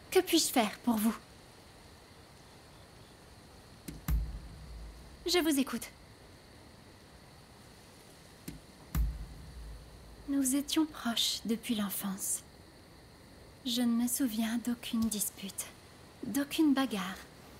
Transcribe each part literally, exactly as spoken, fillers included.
Que puis-je faire pour vous? Je vous écoute. Nous étions proches depuis l'enfance. Je ne me souviens d'aucune dispute, d'aucune bagarre.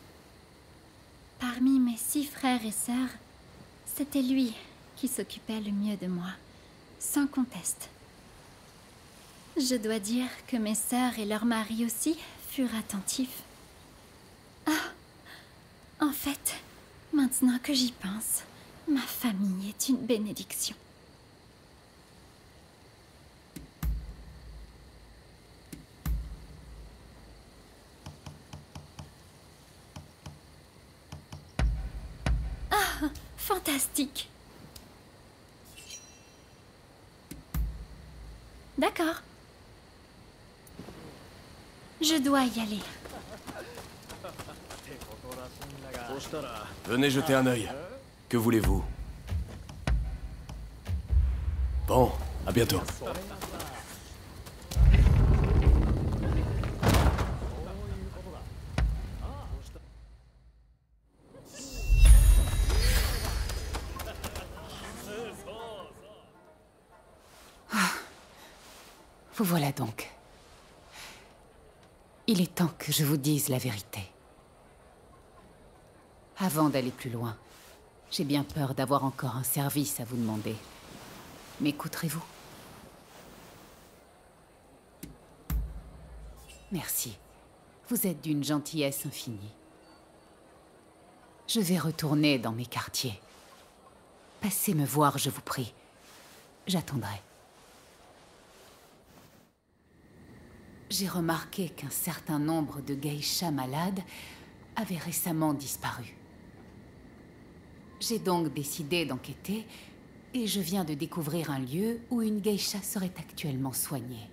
Parmi mes six frères et sœurs, c'était lui qui s'occupait le mieux de moi, sans conteste. Je dois dire que mes sœurs et leurs maris aussi furent attentifs. Ah, en fait, maintenant que j'y pense, ma famille est une bénédiction. Ah, fantastique! D'accord. Je dois y aller. Venez jeter un œil. Que voulez-vous? Bon, à bientôt. Vous voilà donc. Il est temps que je vous dise la vérité. Avant d'aller plus loin, j'ai bien peur d'avoir encore un service à vous demander. M'écouterez-vous? Merci. Vous êtes d'une gentillesse infinie. Je vais retourner dans mes quartiers. Passez me voir, je vous prie. J'attendrai. J'ai remarqué qu'un certain nombre de geishas malades avaient récemment disparu. J'ai donc décidé d'enquêter et je viens de découvrir un lieu où une geisha serait actuellement soignée.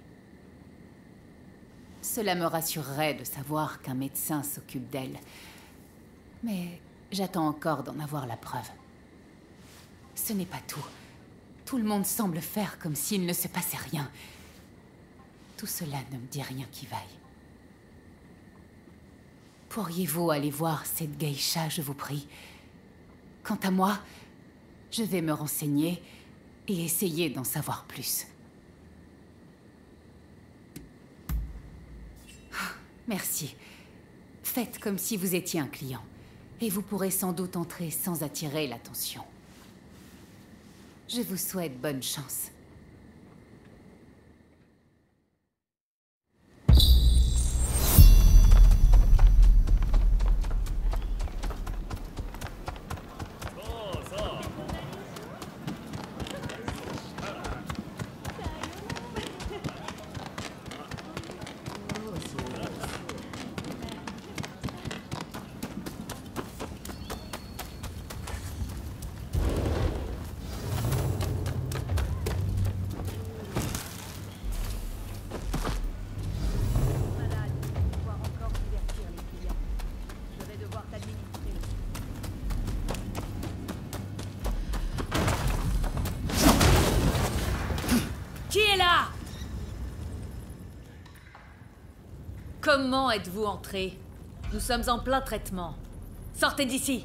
Cela me rassurerait de savoir qu'un médecin s'occupe d'elle, mais j'attends encore d'en avoir la preuve. Ce n'est pas tout. Tout le monde semble faire comme s'il ne se passait rien. Tout cela ne me dit rien qui vaille. Pourriez-vous aller voir cette geisha, je vous prie? Quant à moi, je vais me renseigner et essayer d'en savoir plus. Ah, merci. Faites comme si vous étiez un client, et vous pourrez sans doute entrer sans attirer l'attention. Je vous souhaite bonne chance. Qui est là? Comment êtes-vous entré? Nous sommes en plein traitement. Sortez d'ici!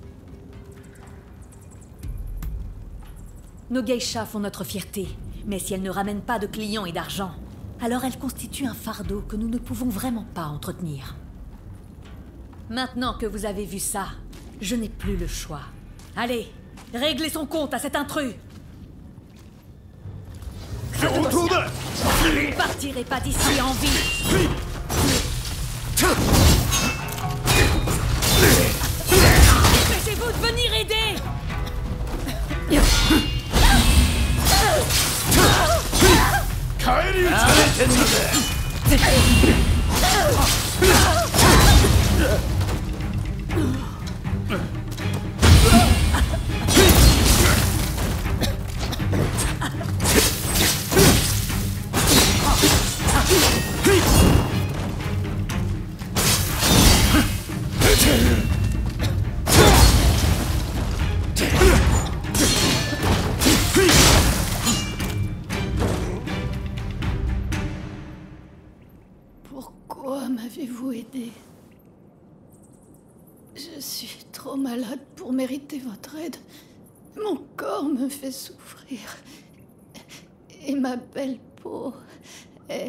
Nos geishas font notre fierté, mais si elles ne ramènent pas de clients et d'argent, alors elles constituent un fardeau que nous ne pouvons vraiment pas entretenir. Maintenant que vous avez vu ça, je n'ai plus le choix. Allez, réglez son compte à cet intrus! Je retourne! Vous ne partirez pas d'ici en vie! Dépêchez-vous de venir aider! Pourquoi m'avez-vous aidé? Je suis trop malade pour mériter votre aide. Mon corps me fait souffrir. Et ma belle peau est...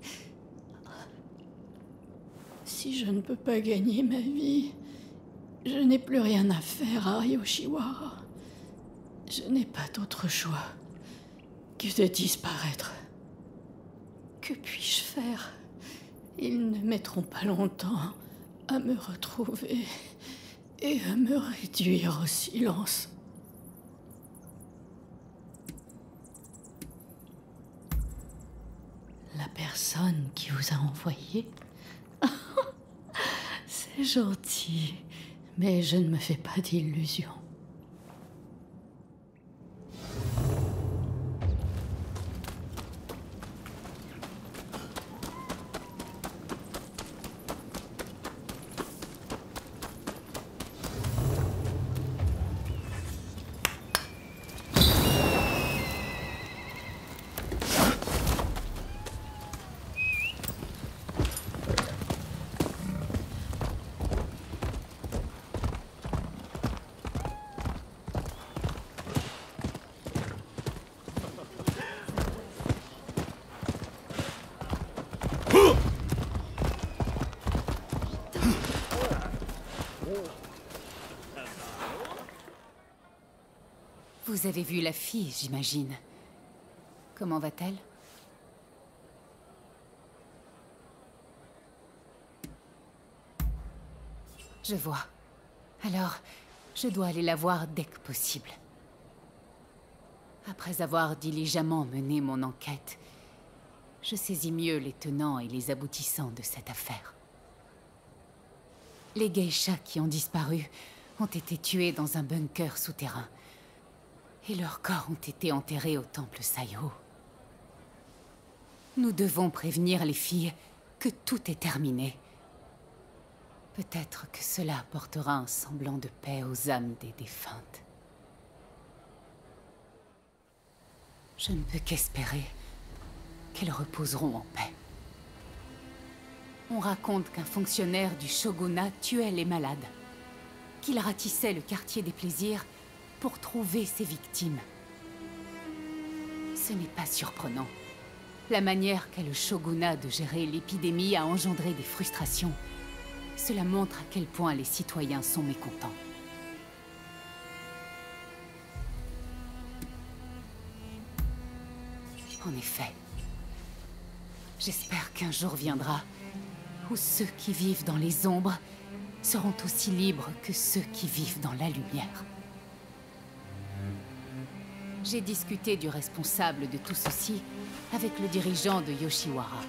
Si je ne peux pas gagner ma vie, je n'ai plus rien à faire à Yoshiwara. Je n'ai pas d'autre choix que de disparaître. Que puis-je faire? Ils ne mettront pas longtemps à me retrouver et à me réduire au silence. La personne qui vous a envoyé? C'est gentil, mais je ne me fais pas d'illusions. Vous avez vu la fille, j'imagine. Comment va-t-elle? Je vois. Alors, je dois aller la voir dès que possible. Après avoir diligemment mené mon enquête, je saisis mieux les tenants et les aboutissants de cette affaire. Les geishas qui ont disparu ont été tués dans un bunker souterrain. Et leurs corps ont été enterrés au temple Saiho. Nous devons prévenir les filles que tout est terminé. Peut-être que cela apportera un semblant de paix aux âmes des défuntes. Je ne peux qu'espérer qu'elles reposeront en paix. On raconte qu'un fonctionnaire du shogunat tuait les malades, qu'il ratissait le quartier des plaisirs pour trouver ses victimes. Ce n'est pas surprenant. La manière qu'a le shogunat de gérer l'épidémie a engendré des frustrations. Cela montre à quel point les citoyens sont mécontents. En effet, j'espère qu'un jour viendra où ceux qui vivent dans les ombres seront aussi libres que ceux qui vivent dans la lumière. J'ai discuté du responsable de tout ceci avec le dirigeant de Yoshiwara.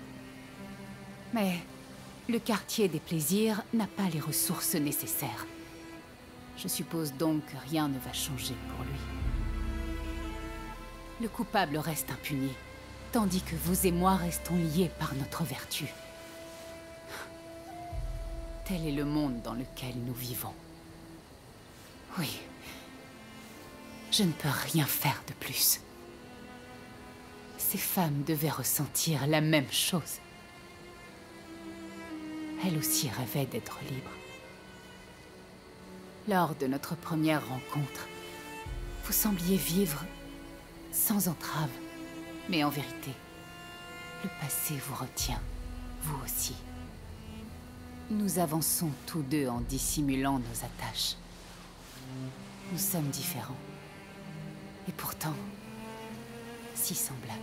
Mais le quartier des plaisirs n'a pas les ressources nécessaires. Je suppose donc que rien ne va changer pour lui. Le coupable reste impuni, tandis que vous et moi restons liés par notre vertu. Tel est le monde dans lequel nous vivons. Oui. Je ne peux rien faire de plus. Ces femmes devaient ressentir la même chose. Elles aussi rêvaient d'être libres. Lors de notre première rencontre, vous sembliez vivre sans entrave, mais en vérité, le passé vous retient, vous aussi. Nous avançons tous deux en dissimulant nos attaches. Nous sommes différents. Et pourtant, si semblables.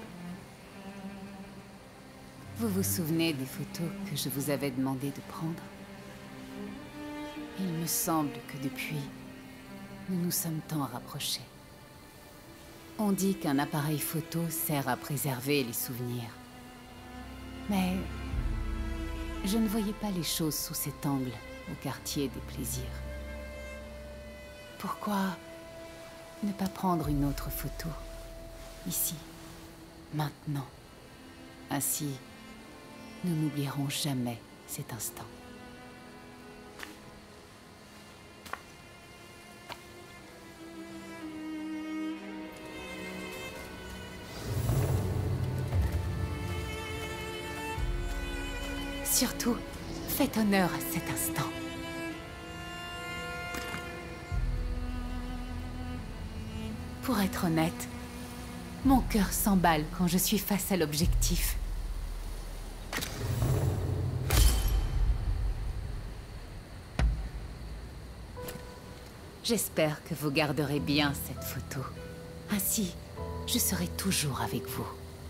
Vous vous souvenez des photos que je vous avais demandé de prendre? Il me semble que depuis, nous nous sommes tant rapprochés. On dit qu'un appareil photo sert à préserver les souvenirs. Mais je ne voyais pas les choses sous cet angle au quartier des plaisirs. Pourquoi ne pas prendre une autre photo, ici, maintenant? Ainsi, nous n'oublierons jamais cet instant. Surtout, faites honneur à cet instant. Pour être honnête, mon cœur s'emballe quand je suis face à l'objectif. J'espère que vous garderez bien cette photo. Ainsi, je serai toujours avec vous.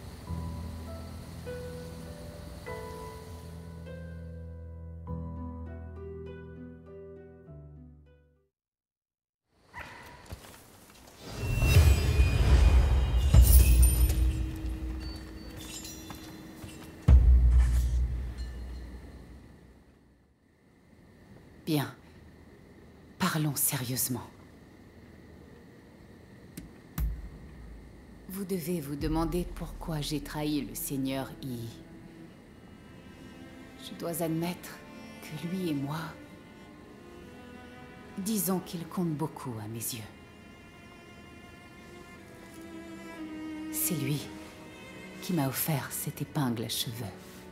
Bien. Parlons sérieusement. Vous devez vous demander pourquoi j'ai trahi le Seigneur Yi. Je dois admettre que lui et moi, disons qu'il compte beaucoup à mes yeux. C'est lui qui m'a offert cette épingle à cheveux.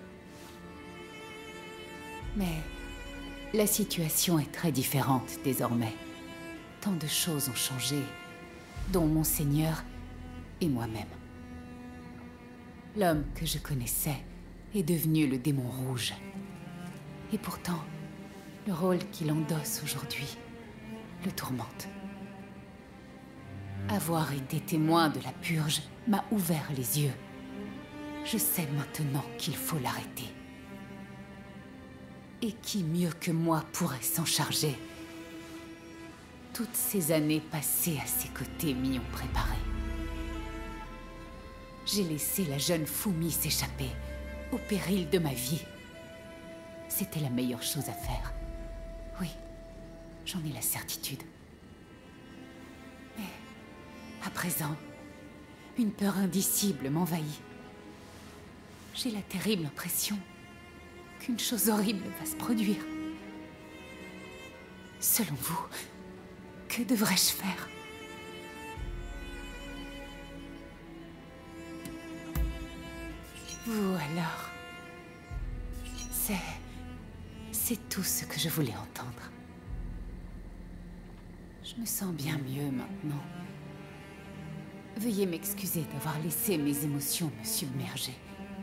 Mais la situation est très différente désormais. Tant de choses ont changé, dont mon Seigneur et moi-même. L'homme que je connaissais est devenu le démon rouge. Et pourtant, le rôle qu'il endosse aujourd'hui le tourmente. Avoir été témoin de la purge m'a ouvert les yeux. Je sais maintenant qu'il faut l'arrêter. Et qui mieux que moi pourrait s'en charger? Toutes ces années passées à ses côtés m'y ont préparé. J'ai laissé la jeune Fumi s'échapper, au péril de ma vie. C'était la meilleure chose à faire. Oui, j'en ai la certitude. Mais, à présent, une peur indicible m'envahit. J'ai la terrible impression qu'une chose horrible va se produire. Selon vous, que devrais-je faire? Vous alors? C'est... c'est tout ce que je voulais entendre. Je me sens bien mieux maintenant. Veuillez m'excuser d'avoir laissé mes émotions me submerger.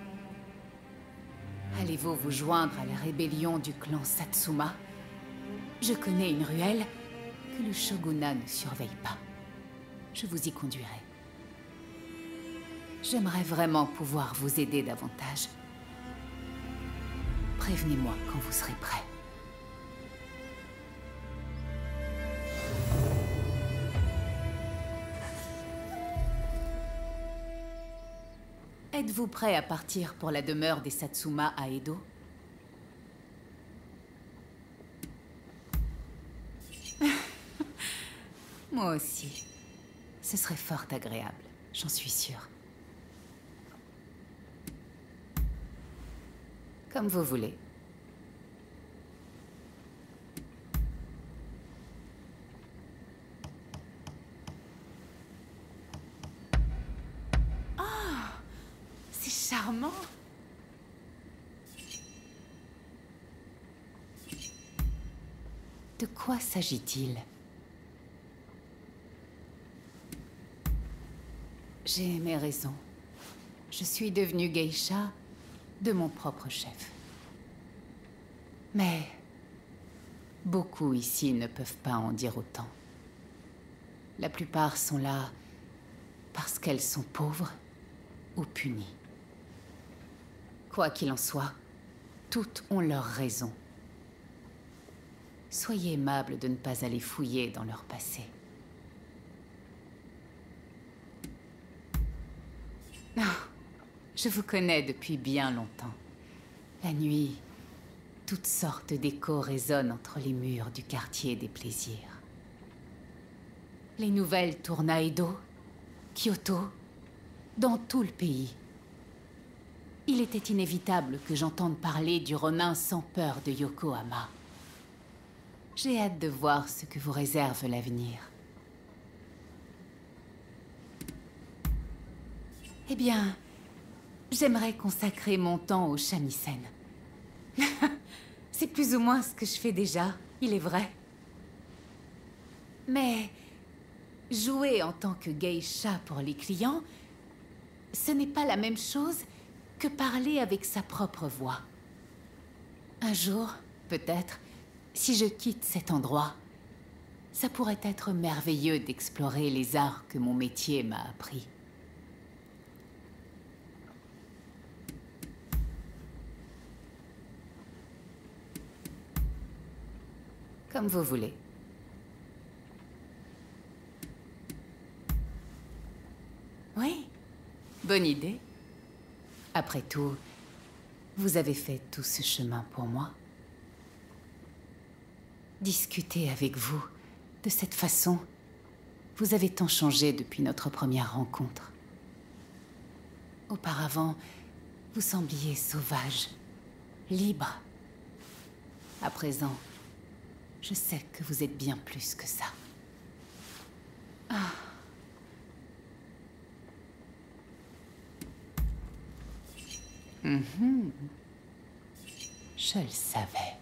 Allez-vous vous joindre à la rébellion du clan Satsuma? Je connais une ruelle que le shogunat ne surveille pas. Je vous y conduirai. J'aimerais vraiment pouvoir vous aider davantage. Prévenez-moi quand vous serez prêt. Êtes-vous prêt à partir pour la demeure des Satsuma à Edo? Moi aussi. Ce serait fort agréable, j'en suis sûre. Comme vous voulez. Charmant. De quoi s'agit-il? J'ai mes raisons. Je suis devenue geisha de mon propre chef. Mais beaucoup ici ne peuvent pas en dire autant. La plupart sont là parce qu'elles sont pauvres ou punies. Quoi qu'il en soit, toutes ont leurs raisons. Soyez aimable de ne pas aller fouiller dans leur passé. Non, je vous connais depuis bien longtemps. La nuit, toutes sortes d'échos résonnent entre les murs du quartier des plaisirs. Les nouvelles tournent à Edo, Kyoto, dans tout le pays. Il était inévitable que j'entende parler du Ronin sans peur de Yokohama. J'ai hâte de voir ce que vous réserve l'avenir. Eh bien, j'aimerais consacrer mon temps au shamisen. C'est plus ou moins ce que je fais déjà, il est vrai. Mais jouer en tant que geisha pour les clients, ce n'est pas la même chose que parler avec sa propre voix. Un jour, peut-être, si je quitte cet endroit, ça pourrait être merveilleux d'explorer les arts que mon métier m'a appris. Comme vous voulez. Oui, bonne idée. Après tout, vous avez fait tout ce chemin pour moi. Discuter avec vous de cette façon, vous avez tant changé depuis notre première rencontre. Auparavant, vous sembliez sauvage, libre. À présent, je sais que vous êtes bien plus que ça. Ah. Mm-hmm. Je le savais.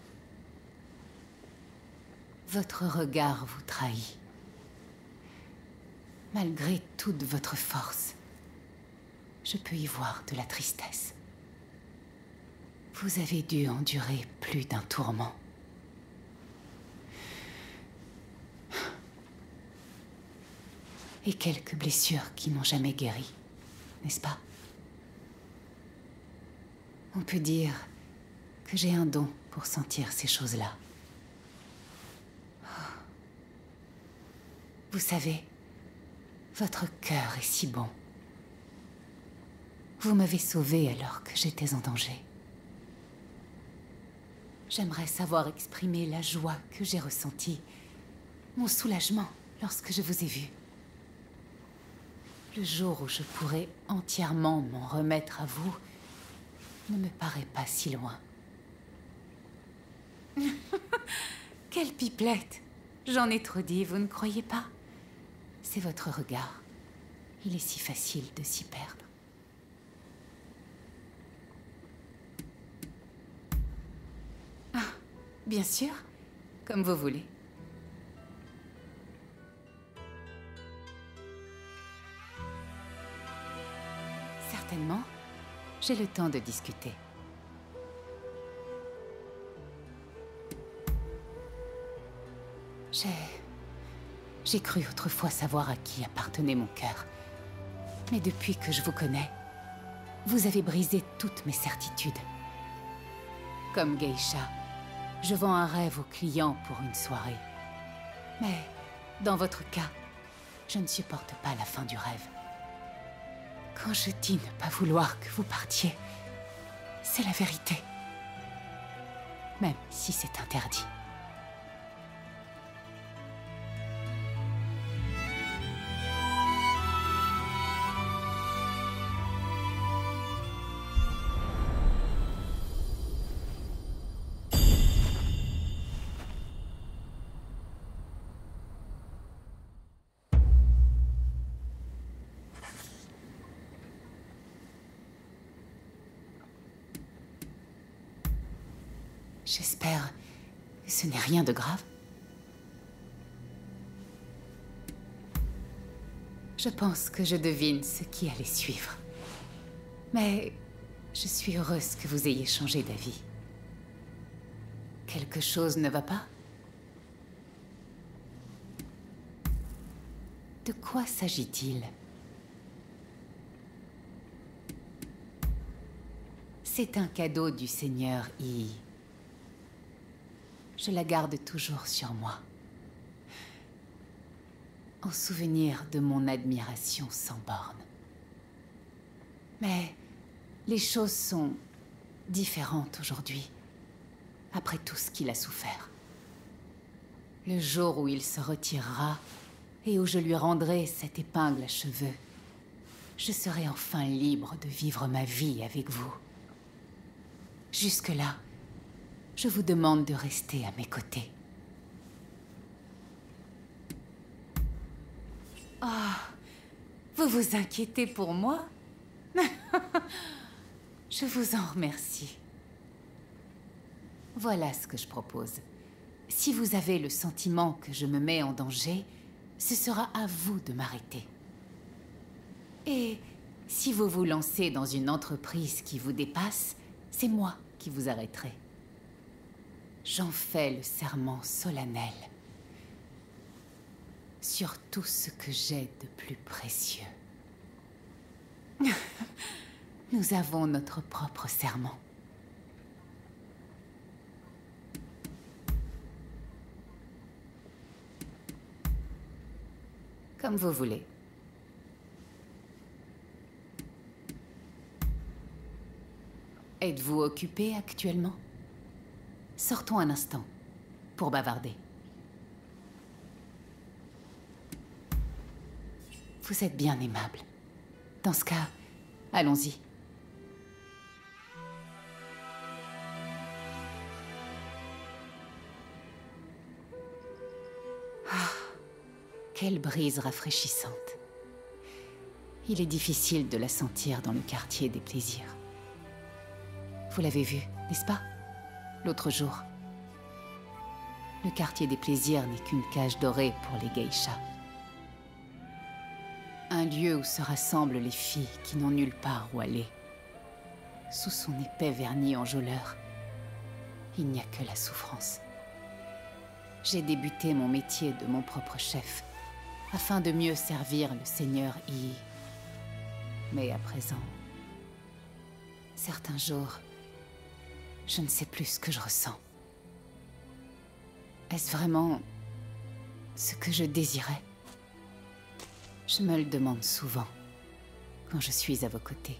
Votre regard vous trahit. Malgré toute votre force, je peux y voir de la tristesse. Vous avez dû endurer plus d'un tourment. Et quelques blessures qui n'ont jamais guéri, n'est-ce pas? On peut dire que j'ai un don pour sentir ces choses-là. Vous savez, votre cœur est si bon. Vous m'avez sauvée alors que j'étais en danger. J'aimerais savoir exprimer la joie que j'ai ressentie, mon soulagement lorsque je vous ai vu. Le jour où je pourrai entièrement m'en remettre à vous ne me paraît pas si loin. Quelle pipelette! J'en ai trop dit, vous ne croyez pas? C'est votre regard. Il est si facile de s'y perdre. Ah, bien sûr, comme vous voulez. Certainement, j'ai le temps de discuter. J'ai... J'ai cru autrefois savoir à qui appartenait mon cœur. Mais depuis que je vous connais, vous avez brisé toutes mes certitudes. Comme geisha, je vends un rêve aux clients pour une soirée. Mais, dans votre cas, je ne supporte pas la fin du rêve. Quand je dis ne pas vouloir que vous partiez, c'est la vérité. Même si c'est interdit. J'espère que ce n'est rien de grave. Je pense que je devine ce qui allait suivre. Mais je suis heureuse que vous ayez changé d'avis. Quelque chose ne va pas? De quoi s'agit-il? C'est un cadeau du Seigneur Yi. Je la garde toujours sur moi. En souvenir de mon admiration sans borne. Mais les choses sont différentes aujourd'hui, après tout ce qu'il a souffert. Le jour où il se retirera et où je lui rendrai cette épingle à cheveux, je serai enfin libre de vivre ma vie avec vous. Jusque-là, je vous demande de rester à mes côtés. Ah, oh, vous vous inquiétez pour moi? Je vous en remercie. Voilà ce que je propose. Si vous avez le sentiment que je me mets en danger, ce sera à vous de m'arrêter. Et si vous vous lancez dans une entreprise qui vous dépasse, c'est moi qui vous arrêterai. J'en fais le serment solennel. Sur tout ce que j'ai de plus précieux. Nous avons notre propre serment. Comme vous voulez. Êtes-vous occupé actuellement? Sortons un instant, pour bavarder. Vous êtes bien aimable. Dans ce cas, allons-y. Ah, quelle brise rafraîchissante. Il est difficile de la sentir dans le quartier des plaisirs. Vous l'avez vu, n'est-ce pas? L'autre jour. Le quartier des plaisirs n'est qu'une cage dorée pour les geishas. Un lieu où se rassemblent les filles qui n'ont nulle part où aller. Sous son épais vernis enjôleur, il n'y a que la souffrance. J'ai débuté mon métier de mon propre chef, afin de mieux servir le seigneur Yi. Mais à présent, certains jours, je ne sais plus ce que je ressens. Est-ce vraiment ce que je désirais? Je me le demande souvent, quand je suis à vos côtés.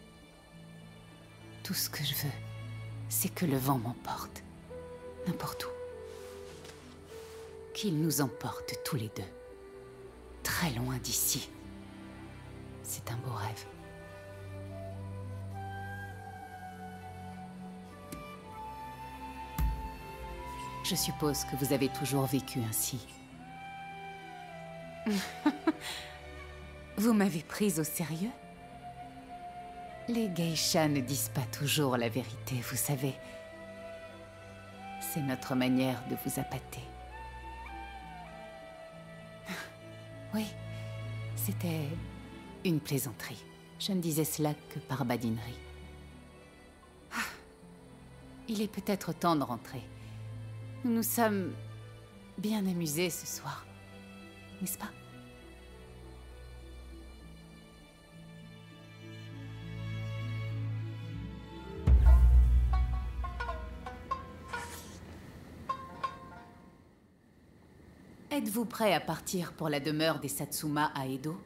Tout ce que je veux, c'est que le vent m'emporte, n'importe où. Qu'il nous emporte tous les deux, très loin d'ici. C'est un beau rêve. Je suppose que vous avez toujours vécu ainsi. Vous m'avez prise au sérieux? Les geishas ne disent pas toujours la vérité, vous savez. C'est notre manière de vous appâter. Oui, c'était une plaisanterie. Je ne disais cela que par badinerie. Ah, il est peut-être temps de rentrer. Nous nous sommes bien amusés ce soir, n'est-ce pas? Êtes-vous prêt à partir pour la demeure des Satsuma à Edo?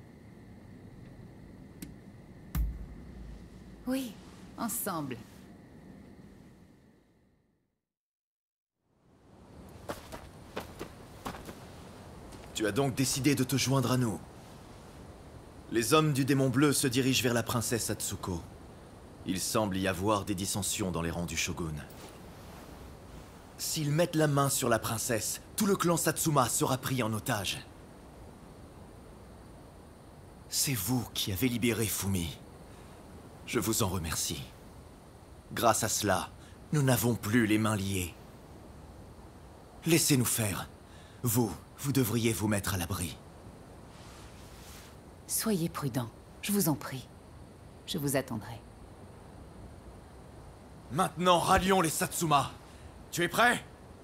Oui, ensemble. Tu as donc décidé de te joindre à nous. Les hommes du démon bleu se dirigent vers la princesse Atsuko. Il semble y avoir des dissensions dans les rangs du shogun. S'ils mettent la main sur la princesse, tout le clan Satsuma sera pris en otage. C'est vous qui avez libéré Fumi. Je vous en remercie. Grâce à cela, nous n'avons plus les mains liées. Laissez-nous faire. Vous, vous devriez vous mettre à l'abri. Soyez prudent, je vous en prie. Je vous attendrai. Maintenant, rallions les Satsuma. Tu es prêt?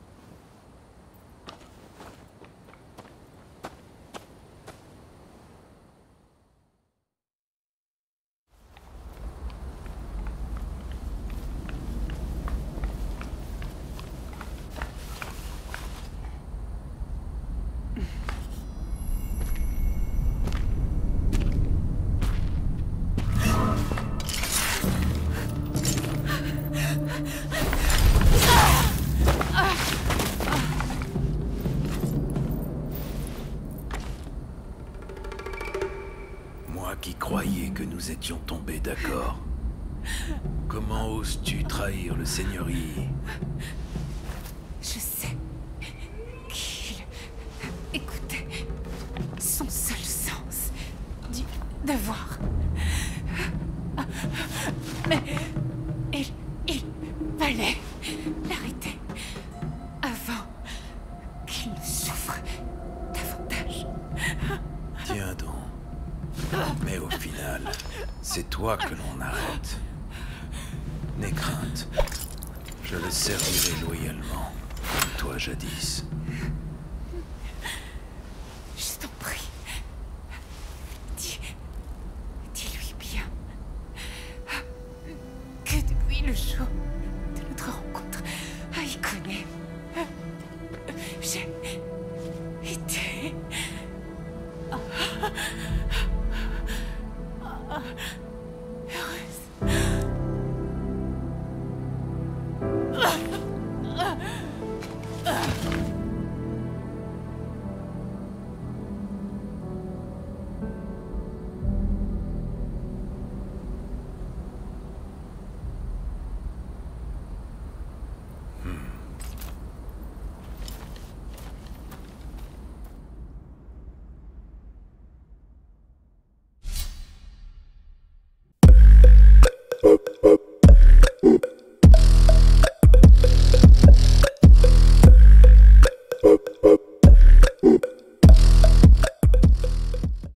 Qui croyait que nous étions tombés d'accord. Comment oses-tu trahir le Seigneur Yi? Je sais qu'il écoutait son seul sens du devoir. Mais il, il fallait l'arrêter avant qu'il ne souffre davantage. Tiens donc. Mais au final, c'est toi que l'on arrête. N'aie crainte. Je le servirai loyalement, comme toi jadis. Je t'en prie. Dis... Dis-lui bien... que depuis le jour de notre rencontre à Icône, j'ai...